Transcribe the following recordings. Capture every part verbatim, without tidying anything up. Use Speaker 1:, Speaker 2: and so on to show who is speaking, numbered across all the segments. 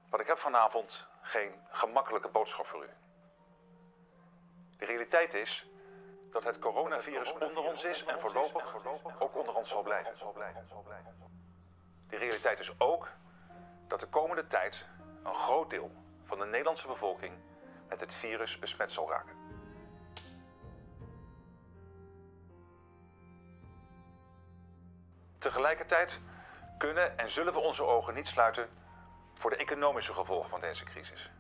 Speaker 1: Maar ik heb vanavond geen gemakkelijke boodschap voor u. De realiteit is dat het coronavirus onder ons is en voorlopig ook onder ons zal blijven. De realiteit is ook dat de komende tijd een groot deel van de Nederlandse bevolking met het virus besmet zal raken. Tegelijkertijd kunnen en zullen we onze ogen niet sluiten voor de economische gevolgen van deze crisis.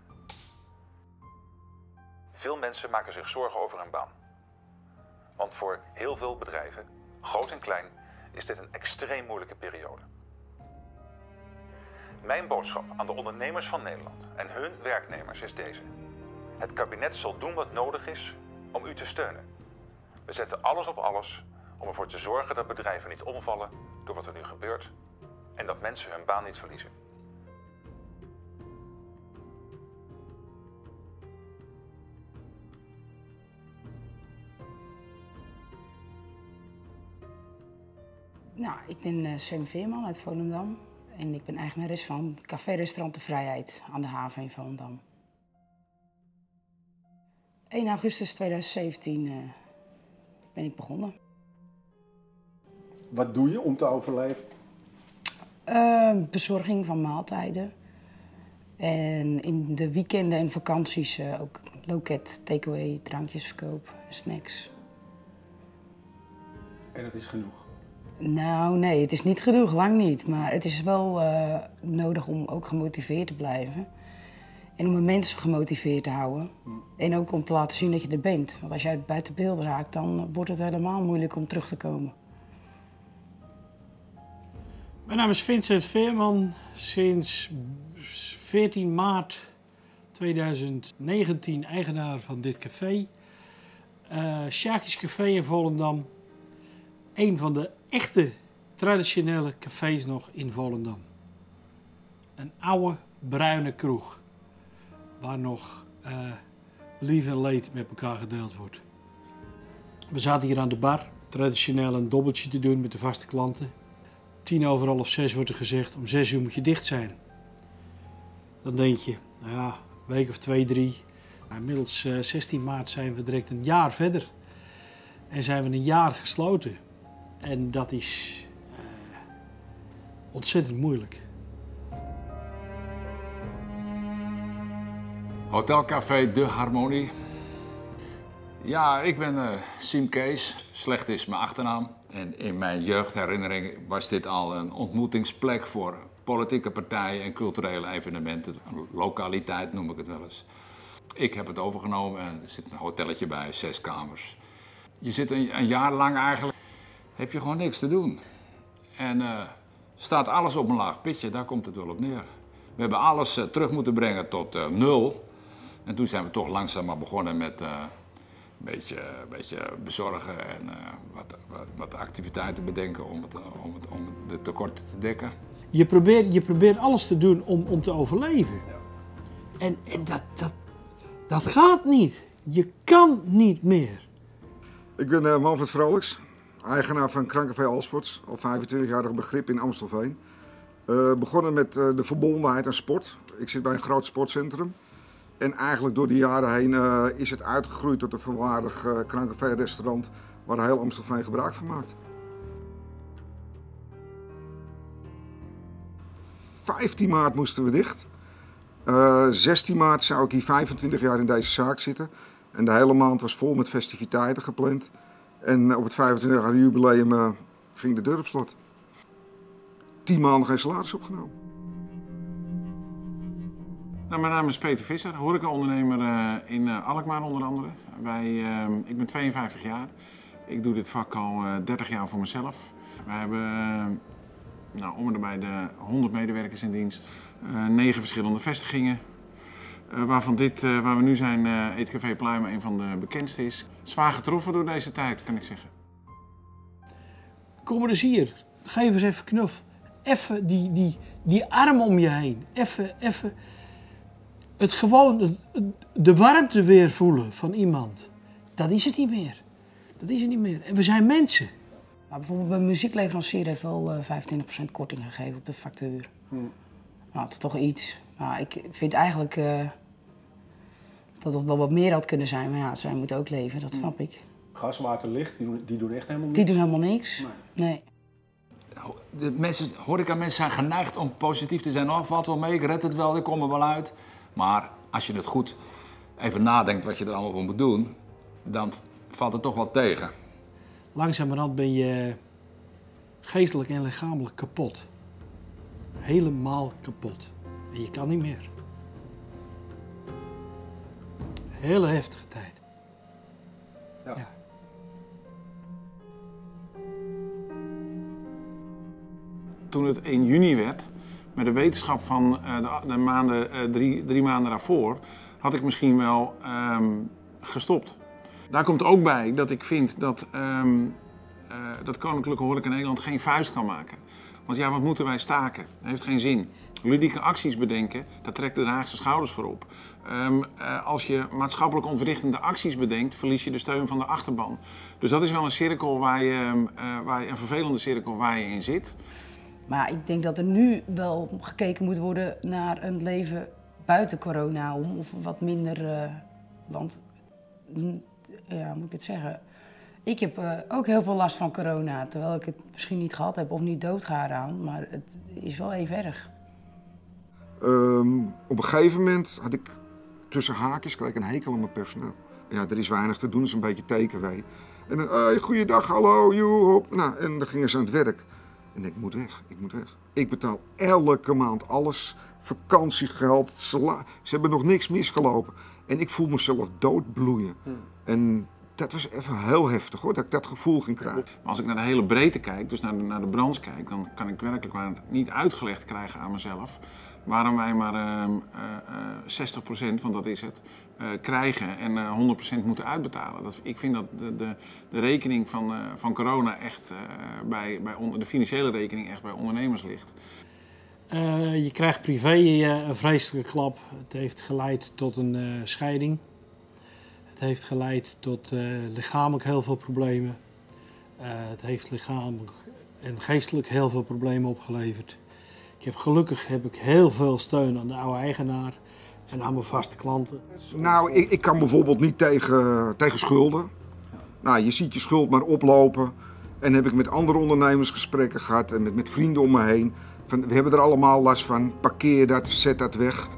Speaker 1: Veel mensen maken zich zorgen over hun baan. Want voor heel veel bedrijven, groot en klein, is dit een extreem moeilijke periode. Mijn boodschap aan de ondernemers van Nederland en hun werknemers is deze. Het kabinet zal doen wat nodig is om u te steunen. We zetten alles op alles om ervoor te zorgen dat bedrijven niet omvallen door wat er nu gebeurt en dat mensen hun baan niet verliezen.
Speaker 2: Nou, ik ben uh, Sam Veerman uit Volendam en ik ben eigenares van café-restaurant De Vrijheid aan de haven in Volendam. één augustus tweeduizend zeventien uh, ben ik begonnen.
Speaker 3: Wat doe je om te overleven?
Speaker 2: Uh, bezorging van maaltijden en in de weekenden en vakanties uh, ook loket, takeaway, drankjesverkoop, snacks.
Speaker 3: En dat is genoeg?
Speaker 2: Nou, nee, het is niet genoeg, lang niet. Maar het is wel uh, nodig om ook gemotiveerd te blijven. En om de mensen gemotiveerd te houden. Hmm. En ook om te laten zien dat je er bent. Want als je uit buiten beeld raakt, dan wordt het helemaal moeilijk om terug te komen.
Speaker 4: Mijn naam is Vincent Veerman. Sinds veertien maart tweeduizend negentien eigenaar van dit café. Uh, Sjaakjes Café in Volendam. Een van de echte traditionele cafés nog in Volendam. Een oude bruine kroeg. Waar nog uh, lief en leed met elkaar gedeeld wordt. We zaten hier aan de bar. Traditioneel een dobbeltje te doen met de vaste klanten. Tien over half zes wordt er gezegd, om zes uur moet je dicht zijn. Dan denk je, nou ja, een week of twee, drie. Nou, inmiddels uh, zestien maart zijn we direct een jaar verder. En zijn we een jaar gesloten. En dat is uh, ontzettend moeilijk.
Speaker 5: Hotelcafé De Harmonie. Ja, ik ben uh, Siem Kees. Slecht is mijn achternaam. En in mijn jeugdherinnering was dit al een ontmoetingsplek voor politieke partijen en culturele evenementen. Een lokaliteit noem ik het wel eens. Ik heb het overgenomen en er zit een hotelletje bij, zes kamers. Je zit een, een jaar lang eigenlijk, heb je gewoon niks te doen. En uh, staat alles op een laag pitje, daar komt het wel op neer. We hebben alles uh, terug moeten brengen tot uh, nul. En toen zijn we toch langzaam maar begonnen met uh, een beetje, uh, beetje bezorgen en uh, wat, wat, wat activiteiten bedenken om, het, uh, om, het, om de tekorten te dekken.
Speaker 4: Je probeert, je probeert alles te doen om, om te overleven. Ja. En, en dat, dat, dat gaat niet. Je kan niet meer.
Speaker 3: Ik ben uh, Manfred Vrolijks, eigenaar van Krancafé Allsports, al vijfentwintig-jarig begrip in Amstelveen. Uh, begonnen met uh, de verbondenheid aan sport. Ik zit bij een groot sportcentrum. En eigenlijk door de jaren heen uh, is het uitgegroeid tot een volwaardig uh, Krancafé-restaurant waar heel Amstelveen gebruik van maakt. vijftien maart moesten we dicht. Uh, zestien maart zou ik hier vijfentwintig jaar in deze zaak zitten. En de hele maand was vol met festiviteiten gepland. En op het vijfentwintig-jarige jubileum uh, ging de deur op slot. Tien maanden geen salaris opgenomen.
Speaker 6: Nou, mijn naam is Peter Visser, horecaondernemer uh, in uh, Alkmaar onder andere. Wij, uh, ik ben tweeënvijftig jaar. Ik doe dit vak al uh, dertig jaar voor mezelf. We hebben uh, nou, om en erbij de honderd medewerkers in dienst. Uh, negen verschillende vestigingen. Uh, waarvan dit, uh, waar we nu zijn, uh, Eetcafé Pluimen, een van de bekendste is. Zwaar getroffen door deze tijd, kan ik zeggen.
Speaker 4: Kom maar eens hier. Geef eens even knuffel. Even die, die, die arm om je heen. Even, even het gewoon, de warmte weer voelen van iemand. Dat is het niet meer. Dat is het niet meer. En we zijn mensen.
Speaker 2: Maar bijvoorbeeld mijn muziekleverancier heeft wel uh, vijfentwintig procent korting gegeven op de factuur. Hmm. Nou, het is toch iets. Nou, ik vind eigenlijk uh, dat het wel wat meer had kunnen zijn. Maar ja, zij moeten ook leven, dat snap ik.
Speaker 7: Gas, water, licht, die doen, die doen echt helemaal niks?
Speaker 2: Die doen helemaal niks, nee. nee.
Speaker 5: De mensen, horeca-mensen zijn geneigd om positief te zijn. Oh, valt wel mee, ik red het wel, ik kom er wel uit. Maar als je het goed even nadenkt wat je er allemaal voor moet doen, dan valt het toch wel tegen.
Speaker 4: Langzamerhand ben je geestelijk en lichamelijk kapot. Helemaal kapot. En je kan niet meer. Hele heftige tijd.
Speaker 7: Ja.
Speaker 4: Ja.
Speaker 6: Toen het één juni werd, met de wetenschap van uh, de, de maanden, uh, drie, drie maanden daarvoor, had ik misschien wel um, gestopt. Daar komt ook bij dat ik vind dat, um, uh, dat Koninklijke Horeca Nederland geen vuist kan maken. Want ja, wat moeten wij staken? Dat heeft geen zin. Ludieke acties bedenken, daar trekt de Haagse schouders voor op. Um, uh, als je maatschappelijk ontwrichtende acties bedenkt, verlies je de steun van de achterban. Dus dat is wel een cirkel waar je, uh, waar je, een vervelende cirkel waar je in zit.
Speaker 2: Maar ik denk dat er nu wel gekeken moet worden naar een leven buiten corona om, of wat minder. Uh, want, ja, moet ik het zeggen? Ik heb uh, ook heel veel last van corona, terwijl ik het misschien niet gehad heb of niet doodga eraan, maar het is wel even erg.
Speaker 3: Um, op een gegeven moment had ik tussen haakjes kreeg ik een hekel aan mijn personeel. Ja, er is weinig te doen, dat is een beetje takeaway. En dan, hey, goeiedag, hallo, joep. Nou, en dan gingen ze aan het werk. En ik moet weg, ik moet weg. Ik betaal elke maand alles, vakantiegeld, sala. Ze hebben nog niks misgelopen. En ik voel mezelf doodbloeien. Hmm. En dat was even heel heftig hoor, dat ik dat gevoel ging krijgen.
Speaker 6: Maar als ik naar de hele breedte kijk, dus naar de, naar de branche kijk, dan kan ik werkelijk waar niet uitgelegd krijgen aan mezelf waarom wij maar uh, uh, zestig procent, van dat is het, uh, krijgen en uh, honderd procent moeten uitbetalen. Dat, ik vind dat de, de, de rekening van, uh, van corona echt uh, bij, bij on, de financiële rekening echt bij ondernemers ligt.
Speaker 4: Uh, je krijgt privé uh, een vreselijke klap. Het heeft geleid tot een uh, scheiding. Het heeft geleid tot uh, lichamelijk heel veel problemen. Uh, het heeft lichamelijk en geestelijk heel veel problemen opgeleverd. Ik heb, gelukkig heb ik heel veel steun aan de oude eigenaar en aan mijn vaste klanten.
Speaker 3: Nou, ik, ik kan bijvoorbeeld niet tegen, tegen schulden. Nou, je ziet je schuld maar oplopen. En heb ik met andere ondernemers gesprekken gehad en met, met vrienden om me heen. Van, we hebben er allemaal last van. Parkeer dat, zet dat weg.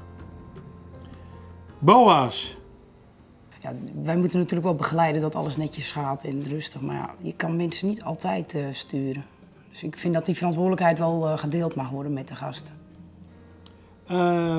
Speaker 4: Boa's.
Speaker 2: Ja, wij moeten natuurlijk wel begeleiden dat alles netjes gaat en rustig. Maar ja, je kan mensen niet altijd uh, sturen. Dus ik vind dat die verantwoordelijkheid wel uh, gedeeld mag worden met de gasten.
Speaker 4: Uh,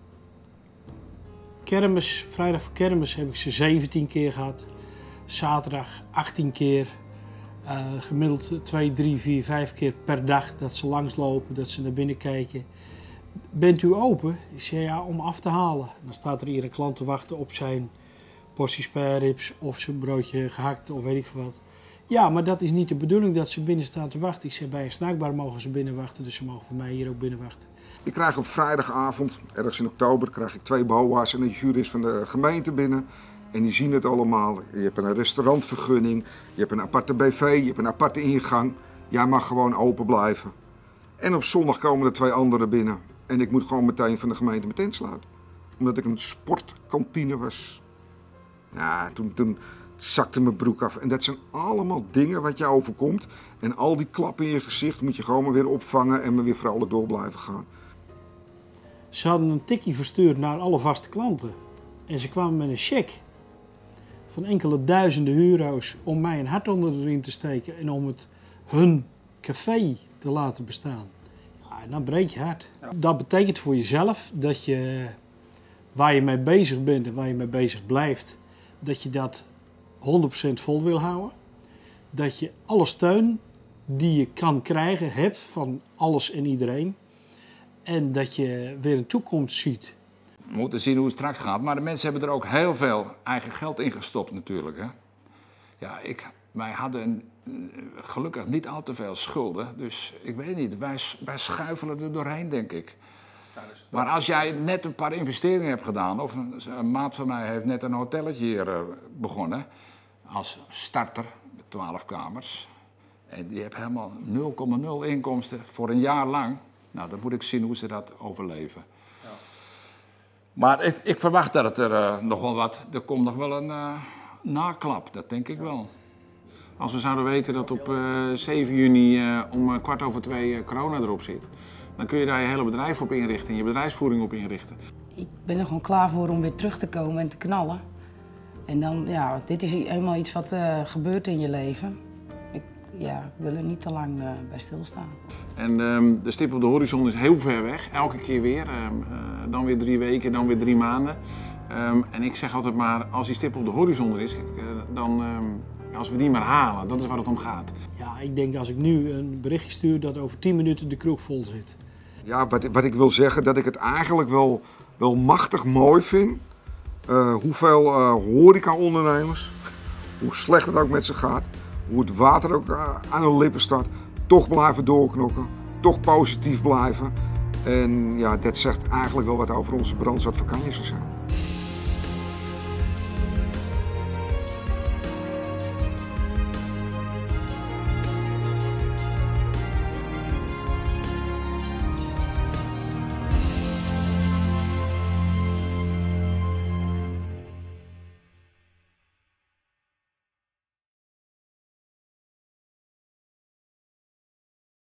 Speaker 4: kermis, vrijdag voor kermis heb ik ze zeventien keer gehad. Zaterdag achttien keer. Uh, gemiddeld twee, drie, vier, vijf keer per dag dat ze langslopen, dat ze naar binnen kijken. Bent u open? Ik zeg ja, om af te halen. En dan staat er hier een klant te wachten op zijn portie spareribs of zijn broodje gehakt of weet ik veel wat. Ja, maar dat is niet de bedoeling dat ze binnen staan te wachten. Ik zeg bij een snackbar mogen ze binnen wachten, dus ze mogen voor mij hier ook binnen wachten.
Speaker 3: Ik krijg op vrijdagavond, ergens in oktober, krijg ik twee boa's en een jurist van de gemeente binnen. En die zien het allemaal. Je hebt een restaurantvergunning, je hebt een aparte B V, je hebt een aparte ingang. Jij mag gewoon open blijven. En op zondag komen er twee anderen binnen. En ik moet gewoon meteen van de gemeente mijn tent sluiten. Omdat ik een sportkantine was. Ja, toen, toen zakte mijn broek af. En dat zijn allemaal dingen wat jou overkomt. En al die klappen in je gezicht moet je gewoon maar weer opvangen en maar weer vrolijk door blijven gaan.
Speaker 4: Ze hadden een tikkie verstuurd naar alle vaste klanten. En ze kwamen met een cheque van enkele duizenden euro's om mij een hart onder de riem te steken en om het hun café te laten bestaan. Ja, en dan breekt je hart. Ja. Dat betekent voor jezelf dat je waar je mee bezig bent en waar je mee bezig blijft, dat je dat honderd procent vol wil houden. Dat je alle steun die je kan krijgen hebt van alles en iedereen. En dat je weer een toekomst ziet.
Speaker 5: We moeten zien hoe het straks gaat, maar de mensen hebben er ook heel veel eigen geld in gestopt natuurlijk. Hè? Ja, ik, wij hadden gelukkig niet al te veel schulden, dus ik weet niet, wij, wij schuifelen er doorheen denk ik. Maar als jij net een paar investeringen hebt gedaan, of een, een maat van mij heeft net een hotelletje hier uh, begonnen, als starter met twaalf kamers, en die heeft helemaal nul komma nul inkomsten voor een jaar lang. Nou, dan moet ik zien hoe ze dat overleven. Ja. Maar ik, ik verwacht dat het er uh, nog wel wat, er komt nog wel een uh, naklap, dat denk ik wel.
Speaker 6: Als we zouden weten dat op uh, zeven juni uh, om uh, kwart over twee uh, corona erop zit, dan kun je daar je hele bedrijf op inrichten en je bedrijfsvoering op inrichten.
Speaker 2: Ik ben er gewoon klaar voor om weer terug te komen en te knallen. En dan, ja, dit is helemaal iets wat uh, gebeurt in je leven. Ik ja, wil er niet te lang uh, bij stilstaan.
Speaker 6: En um, de stip op de horizon is heel ver weg, elke keer weer. Um, uh, dan weer drie weken, dan weer drie maanden. Um, en ik zeg altijd maar, als die stip op de horizon er is, uh, dan, um, als we die maar halen, dat is waar het om gaat.
Speaker 4: Ja, ik denk als ik nu een berichtje stuur dat over tien minuten de kroeg vol zit.
Speaker 3: Ja, wat, wat ik wil zeggen, dat ik het eigenlijk wel, wel machtig mooi vind. Uh, hoeveel uh, horeca-ondernemers, hoe slecht het ook met ze gaat, hoe het water ook uh, aan hun lippen staat, toch blijven doorknokken, toch positief blijven. En ja, dat zegt eigenlijk wel wat over onze brandstadvakanties zijn.